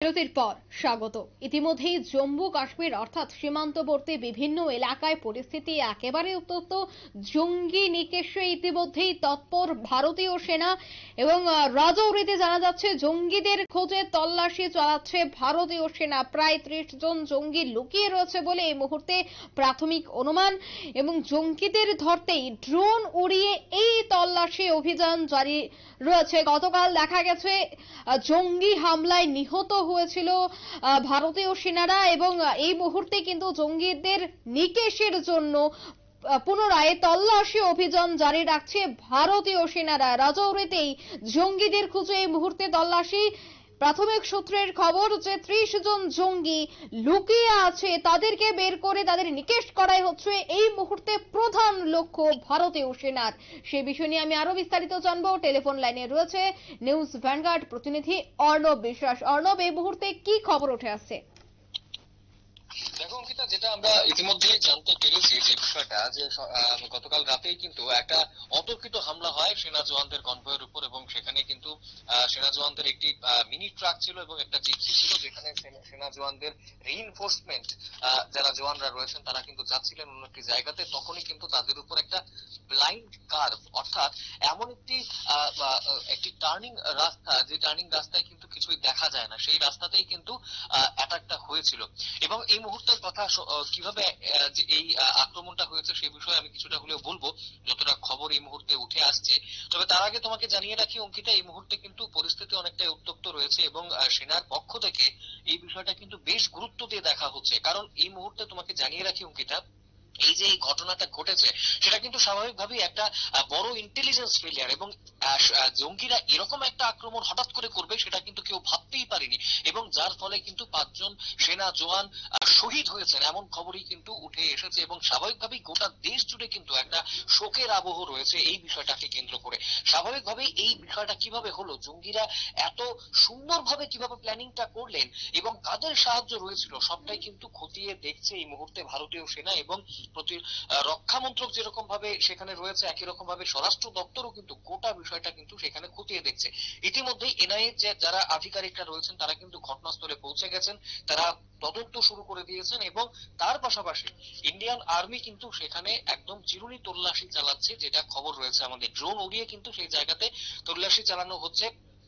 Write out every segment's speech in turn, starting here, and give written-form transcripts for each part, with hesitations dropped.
বিরতির পর স্বাগত। ইতিমধ্যেই জম্মু কাশ্মীর অর্থাৎ সীমান্তবর্তী বিভিন্ন এলাকায় পরিস্থিতি একেবারে উত্তপ্ত। জঙ্গি নিকেশে ইতিমধ্যেই তৎপর ভারতীয় সেনা এবং রাজৌরিতে জানা যাচ্ছে জঙ্গিদের খোঁজে তল্লাশি চালাচ্ছে ভারতীয় সেনা। প্রায় 30 জন জঙ্গি লুকিয়ে রয়েছে বলে এই মুহূর্তে প্রাথমিক অনুমান, এবং জঙ্গিদের ধরতেই ড্রোন উড়িয়ে এই তল্লাশি অভিযান জারি রয়েছে। গতকাল দেখা গেছে জঙ্গি হামলায় নিহত হয়েছিল ভারতীয় সেনারা, এবং এই মুহূর্তে কিন্তু জঙ্গিদের নিকেশের জন্য পুনরায় তল্লাশি অভিযান জারি রাখছে ভারতীয় সেনারা। রাজৌরিতেই জঙ্গিদের খুঁজে এই মুহূর্তে তল্লাশি। প্রাথমিক সূত্রের খবর যে 30 জন জঙ্গি লুকিয়ে আছে, তাদেরকে বের করে তাদের নিকেশ করাই হচ্ছে এই মুহূর্তে প্রধান লক্ষ্য ভারতীয় সেনার। সে বিষয় নিয়ে আমি আরো বিস্তারিত জানবো। টেলিফোন লাইনে রয়েছে নিউজ ভ্যানগার্ড প্রতিনিধি অর্ণব বিশ্বাস। অর্ণব, এই মুহূর্তে কি খবর উঠে আসছে? দেখো অঙ্কিতা, যেটা আমরা ইতিমধ্যে জানতে পেরেছি যে বিষয়টা যে গতকাল রাতেই কিন্তু একটা অতর্কিত হামলা হয় সেনা জওয়ানদের কনভয়ের উপর, এবং সেখানে কিন্তু সেনা জওয়ানদের একটি মিনি ট্রাক ছিল এবং একটা জিপসি ছিল, যেখানে সেনা জওয়ানদের রিইনফোর্সমেন্ট যারা জওয়ানরা রয়েছেন তারা কিন্তু যাচ্ছিলেন অন্য একটি জায়গাতে। তখনই কিন্তু তাদের উপর একটা ব্লাইন্ড কার্ভ অর্থাৎ এমন একটি টার্নিং রাস্তা, যে টার্নিং রাস্তায় কিন্তু কিছুই দেখা যায় না, সেই রাস্তাতেই কিন্তু অ্যাটাকটা হয়েছিল। এবং এই মুহূর্তের কথা কিভাবে এই আক্রমণটা হয়েছে সেই বিষয়ে আমি কিছুটা হলেও বলবো, যতটা খবর এই মুহূর্তে উঠে আসছে। তবে তার আগে তোমাকে জানিয়ে রাখি অঙ্কিতা, এই মুহূর্তে কিন্তু পরিস্থিতি অনেকটাই উত্তপ্ত রয়েছে এবং সেনার পক্ষ থেকে এই বিষয়টা কিন্তু বেশ গুরুত্ব দিয়ে দেখা হচ্ছে। কারণ এই মুহূর্তে তোমাকে জানিয়ে রাখি অঙ্কিতা, এই যে এই ঘটনাটা ঘটেছে সেটা কিন্তু স্বাভাবিকভাবেই একটা বড় ইন্টেলিজেন্স ফেলিয়ার, এবং জঙ্গিরা এরকম একটা আক্রমণ হঠাৎ করে করবে সেটা কিন্তু কেউ ভাবতেই পারেনি, এবং যার ফলে কিন্তু 5 জন সেনা জওয়ান শহীদ হয়েছেন এমন খবরই কিন্তু উঠে এসেছে। এবং স্বাভাবিকভাবেই গোটা দেশ জুড়ে কিন্তু একটা শোকের আবহ রয়েছে এই বিষয়টাকে কেন্দ্র করে। স্বাভাবিকভাবেই এই বিষয়টা কিভাবে হলো, জঙ্গিরা এত সুন্দরভাবে কিভাবে প্ল্যানিংটা করলেন এবং কাদের সাহায্য রয়েছিল, সবটাই কিন্তু খতিয়ে দেখছে এই মুহূর্তে ভারতীয় সেনা। এবং রক্ষা মন্ত্রক যেরকম ভাবে সেখানে রয়েছে, একই রকম ভাবে স্বরাষ্ট্র দপ্তরও কিন্তু গোটা বিষয়টা কিন্তু সেখানে খতিয়ে দেখছে। ইতিমধ্যেই এনআইএ যারা আধিকারিকরা রয়েছেন তারা কিন্তু ঘটনাস্থলে পৌঁছে গেছেন, তারা তদন্ত শুরু করে দিয়েছেন, এবং তার পাশাপাশি ইন্ডিয়ান আর্মি কিন্তু সেখানে একদম চিরুনি তল্লাশি চালাচ্ছে, যেটা খবর রয়েছে আমাদের। ড্রোন উড়িয়ে কিন্তু সেই জায়গাতে তল্লাশি চালানো হচ্ছে।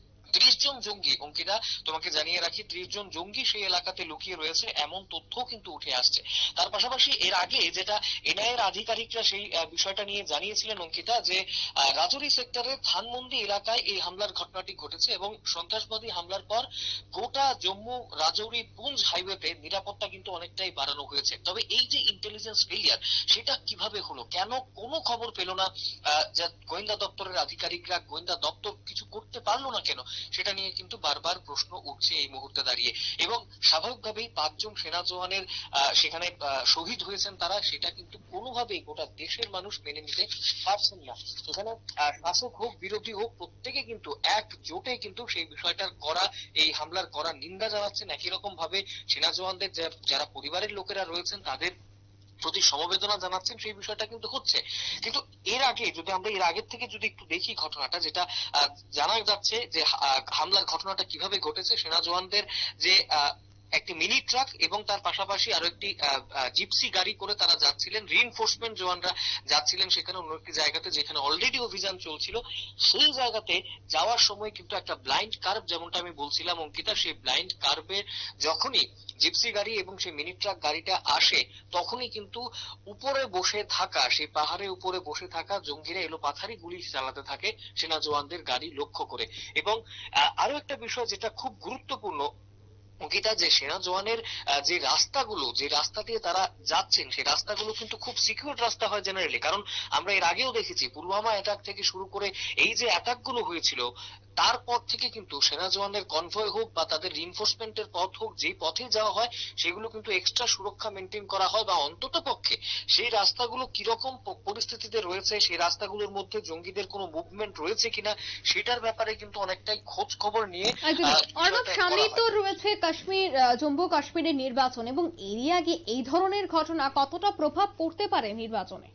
30 জন জঙ্গি, অঙ্কিতা তোমাকে জানিয়ে রাখি, 30 জন জঙ্গি সেই এলাকাতে লুকিয়ে রয়েছে এমন তথ্য কিন্তু উঠে আসছে। তার পাশাপাশি এর আগে যেটা এনআইএর আধিকারিকরা সেই বিষয়টা নিয়ে জানিয়েছিলেন অঙ্কিতা, যে রাজৌরি সেক্টরের ধানমন্ডি এলাকায় এই হামলার ঘটনাটি ঘটেছে, এবং সন্ত্রাসবাদী হামলার পর গোটা জম্মু রাজৌরি পুঞ্জ হাইওয়েতে নিরাপত্তা কিন্তু অনেকটাই বাড়ানো হয়েছে। তবে এই যে ইন্টেলিজেন্স ফেলিয়ার, সেটা কিভাবে হলো, কেন কোনো খবর পেল না গোয়েন্দা দপ্তরের আধিকারিকরা, গোয়েন্দা দপ্তর কিছু করতে পারলো না কেন, সেটা নিয়ে কিন্তু বারবার প্রশ্ন উঠছে এই মুহূর্তে দাঁড়িয়ে। এবং স্বাভাবিকভাবেই 5 জন সেনা জওয়ানের সেখানে শহীদ হয়েছেন তারা, সেটা কিন্তু কোনোভাবেই গোটা দেশের মানুষ মেনে নিতে পারছেন না। এখানে শাসক হোক বিরোধী হোক, প্রত্যেকে কিন্তু একজোটে কিন্তু সেই বিষয়টার এই হামলার করা নিন্দা জানাচ্ছেন। একই রকম ভাবে সেনা জওয়ানদের যারা পরিবারের লোকেরা রয়েছেন তাদের প্রতি সমবেদনা জানাচ্ছেন, সেই বিষয়টা কিন্তু হচ্ছে। কিন্তু এর আগে যদি আমরা এর আগের থেকে যদি একটু দেখি ঘটনাটা, যেটা জানা যাচ্ছে যে হামলার ঘটনাটা কিভাবে ঘটেছে। সেনা জওয়ানদের যে একটি মিনি ট্রাক এবং তার পাশাপাশি আরো একটি জিপসি গাড়ি করে তারা যাচ্ছিলেন, রিইনফোর্সমেন্ট জওয়ানরা যাচ্ছিলেন সেখানে অন্য একটি জায়গাতে যেখানে অলরেডি অভিযান চলছিল। সেই জায়গাতে যাওয়ার সময় কিন্তু একটা ব্লাইন্ড কার্ভ, যেমনটা আমি বলছিলাম অঙ্কিতা, সেই ব্লাইন্ড কার্ভের যখনই জিপসি গাড়ি এবং সেই মিনি ট্রাক গাড়িটা আসে, তখনই কিন্তু উপরে বসে থাকা, সেই পাহাড়ের উপরে বসে থাকা জঙ্গিরা এলোপাথারি গুলি চালাতে থাকে সেনা জওয়ানদের গাড়ি লক্ষ্য করে। এবং আরো একটা বিষয় যেটা খুব গুরুত্বপূর্ণ অঙ্কিতা, যে সেনা জওয়ানের যে রাস্তাগুলো, যে রাস্তা দিয়ে তারা যাচ্ছেন, সেই রাস্তাগুলো কিন্তু খুব সিকিউর রাস্তা হয় জেনারেলি। কারণ আমরা এর আগেও দেখেছি পুলওয়ামা অ্যাটাক থেকে শুরু করে এই যে অ্যাটাক গুলো হয়েছিল, তারপর থেকে কিন্তু সেনা জওয়ানের কনভয় হোক বা তাদের রিইনফোর্সমেন্টের পথ হোক, যেই পথে যাওয়া হয় সেগুলো কিন্তু এক্সট্রা সুরক্ষা মেনটেন করা হয়, বা অন্তত পক্ষে সেই রাস্তাগুলো কিরকম পরিস্থিতিতে রয়েছে, সেই রাস্তাগুলোর মধ্যে জঙ্গিদের কোনো মুভমেন্ট রয়েছে কিনা, সেটার ব্যাপারে কিন্তু অনেকটাই খোঁজ খবর নিয়ে। অর্ণব, সামনেই তো রয়েছে জম্মু কাশ্মীরের নির্বাচন, এবং এরই আগে এই ধরনের ঘটনা কতটা প্রভাব পড়তে পারে নির্বাচনে?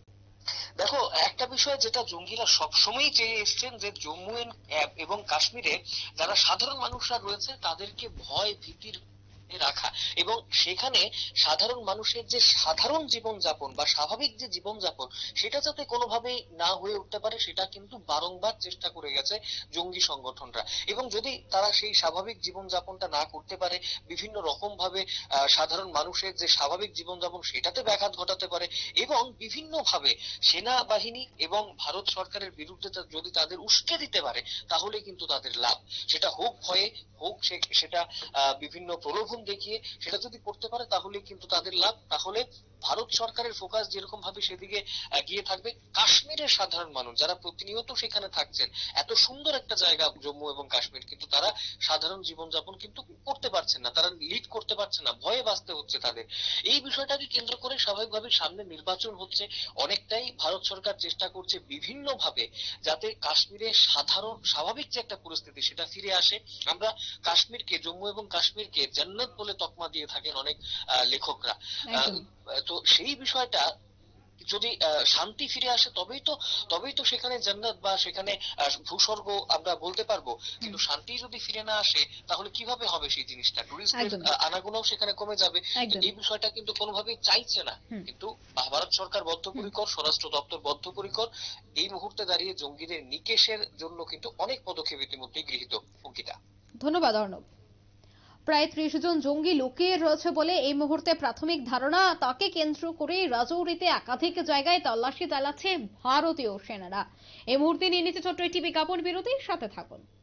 দেখো, একটা বিষয় যেটা জঙ্গিরা সবসময় চেয়ে এসছেন, যে জম্মু এবং কাশ্মীরে যারা সাধারণ মানুষরা রয়েছে তাদেরকে ভয় ভীতির রাখা, এবং সেখানে সাধারণ মানুষের যে সাধারণ জীবনযাপন বা স্বাভাবিক যে জীবনযাপন সেটা যাতে কোনোভাবেই না হয়ে উঠতে পারে, সেটা কিন্তু বারংবার চেষ্টা করে গেছে জঙ্গি সংগঠনরা। এবং যদি তারা সেই স্বাভাবিক জীবনযাপনটা না করতে পারে, বিভিন্ন রকম ভাবে সাধারণ মানুষের যে স্বাভাবিক জীবনযাপন সেটাতে ব্যাঘাত ঘটাতে পারে, এবং বিভিন্ন ভাবে সেনাবাহিনী এবং ভারত সরকারের বিরুদ্ধে যদি তাদের উস্কে দিতে পারে, তাহলে কিন্তু তাদের লাভ। সেটা হোক ভয়ে, হোক সেটা বিভিন্ন প্রলোভন দেখিয়ে, সেটা যদি করতে পারে তাহলে কিন্তু তাদের লাভ। তাহলে ভারত সরকারের ফোকাস যেরকম ভাবে সেদিকে গিয়ে থাকবে, কাশ্মীরের সাধারণ মানুষ যারা প্রতিনিয়ত সেখানে থাকছেন, এত সুন্দর একটা জায়গা জম্মু এবং কাশ্মীর, কিন্তু তারা সাধারণ জীবনযাপন কিন্তু করতে পারছেন না, তারা লিড করতে পারছে না, ভয়ে বাঁচতে হচ্ছে তাদের। এই বিষয়টাকে কেন্দ্র করে স্বাভাবিকভাবে সামনে নির্বাচন হচ্ছে, অনেকটাই ভারত সরকার চেষ্টা করছে বিভিন্ন ভাবে যাতে কাশ্মীরে সাধারণ স্বাভাবিক যে একটা পরিস্থিতি সেটা ফিরে আসে। আমরা কাশ্মীরকে, জম্মু এবং কাশ্মীরকে জান্নাত বলে তকমা দিয়ে থাকেন অনেক লেখকরা। একদম। তো সেই বিষয়টা যদি শান্তি ফিরে আসে, তবেই তো সেখানে জান্নাত বা সেখানে ভূস্বর্গ আমরা বলতে পারবো। হুম, কিন্তু শান্তি যদি ফিরে না আসে, তাহলে কিভাবে হবে সেই জিনিসটা? টুরিস্টদের একদমই। আনাগোনাও সেখানে কমে যাবে। তো একদমই। এই বিষয়টা কিন্তু কোনোভাবেই চাইছে না। হুম, কিন্তু ভারত সরকার হুম। বদ্ধপরিকর, স্বরাষ্ট্র দপ্তর বদ্ধপরিকর। এই মুহূর্তে দাঁড়িয়ে জঙ্গিদের নিকেশের জন্য কিন্তু অনেক পদক্ষেপ ইতিমধ্যেই গৃহীত। অঙ্কিতা। ধন্যবাদ অর্ণব। প্রায় ৩০ জন জঙ্গি লুকিয়ে রয়েছে বলে এই মুহূর্তে প্রাথমিক ধারণা। তাকে কেন্দ্র করে রাজৌরিতে একাধিক জায়গায় তল্লাশি চালাচ্ছে ভারতীয় সেনারা। এই মুহূর্তে নিয়ে নিচ্ছে ছোট্ট একটি বিজ্ঞাপন বিরতি, সাথে থাকুন।